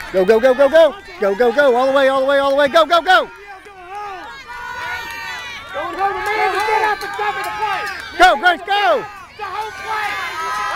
Go, go, go, go, go. Go, go, go. All the way, all the way, all the way. Go, go, go. Don't hold the man to get up and jump in the play. Go, Grace, go. The whole play.